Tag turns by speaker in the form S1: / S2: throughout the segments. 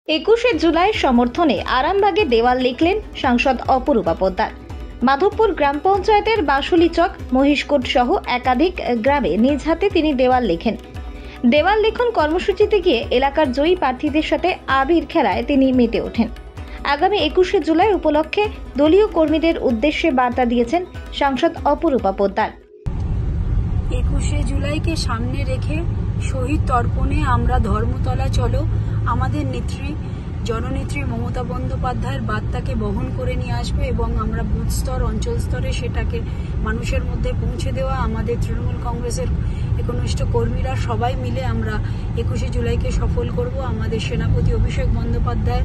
S1: 21শে জুলাই সমর্থনে আরামবাগে দেওয়াল লিখলেন সাংসদ অপরূপা পোদ্দার। মাধবপুর গ্রাম পঞ্চায়েতের বাসুলি চক, মহিষকোট সহ একাধিক গ্রামে নিজ হাতে তিনি দেওয়াল লেখেন। দেওয়াল লিখন কর্মসূচিতে গিয়ে এলাকার জয়ী প্রার্থীদের সাথে আবির খেলায় তিনি মেতে ওঠেন। আগামী 21শে জুলাই উপলক্ষে দলীয় কর্মীদের উদ্দেশ্যে বার্তা দিয়েছেন সাংসদ অপরূপা পোদ্দার।
S2: 21শে জুলাইকে সামনে রেখে শহীদ তর্পণে আমরা ধর্মতলা চলো আমাদের নেত্রী জননেত্রী মমতা বন্দ্যোপাধ্যায়ের বার্তাকে বহন করে নিয়ে আসবে এবং আমরা বুথ স্তর, অঞ্চল স্তরে সেটাকে মানুষের মধ্যে পৌঁছে দেওয়া। আমাদের তৃণমূল কংগ্রেসের একনিষ্ঠ কর্মীরা সবাই মিলে আমরা 21শে জুলাইকে সফল করব। আমাদের সেনাপতি অভিষেক বন্দ্যোপাধ্যায়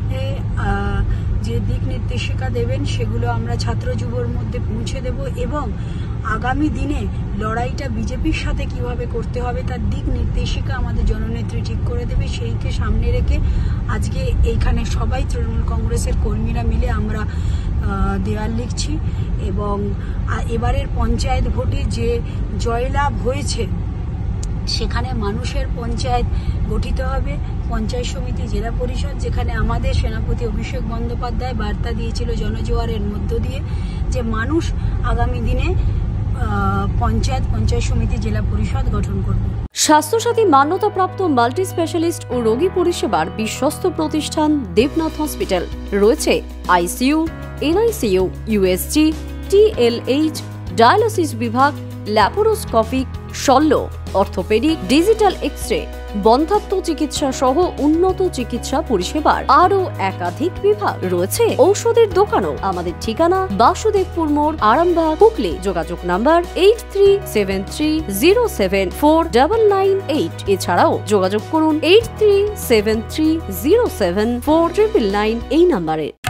S2: যে দিক নির্দেশিকা দেবেন সেগুলো আমরা ছাত্র যুবর মধ্যে পৌঁছে দেব এবং আগামী দিনে লড়াইটা বিজেপির সাথে কিভাবে করতে হবে তার দিক নির্দেশিকা আমাদের জননেত্রী ঠিক করে দেবে। সেইকে সামনে রেখে আজকে এইখানে সবাই তৃণমূল কংগ্রেসের কর্মীরা মিলে আমরা দেওয়াল লিখছি এবং এবারের পঞ্চায়েত ভোটে যে জয়লাভ হয়েছে সেখানে মানুষের পঞ্চায়েত গঠিত হবে, পঞ্চায়েত সমিতি, জেলা পরিষদ, যেখানে আমাদের সেনাপতি অভিষেক বন্দ্যোপাধ্যায় বার্তা দিয়েছিল জনজোয়ারের মধ্য দিয়ে যে মানুষ আগামী দিনে পঞ্চায়েত সমিতি, জেলা পরিষদ গঠন করবে।
S3: স্বাস্থ্যসাথী মান্যতাপ্রাপ্ত মাল্টি স্পেশালিস্ট ও রোগী পরিষেবার বিশ্বস্ত প্রতিষ্ঠান দেবনাথ হসপিটাল। রয়েছে ICU, NICU, USG, TLH, dialysis বিভাগ, ল্যাপারোস্কোপিক, শল্য, অর্থোপেডিক, ডিজিটাল এক্স-রে, বন্ধ্যাত্ব চিকিৎসা সহ উন্নত চিকিৎসা পরিষেবার আরও একাধিক বিভাগ। রয়েছে ঔষধের দোকানও। আমাদের ঠিকানা বাসুদেবপুর মোড়, আরামবাগ, হুগলি। যোগাযোগ নাম্বার 8373074998। এছাড়াও যোগাযোগ করুন 8373074999 এই নাম্বারে।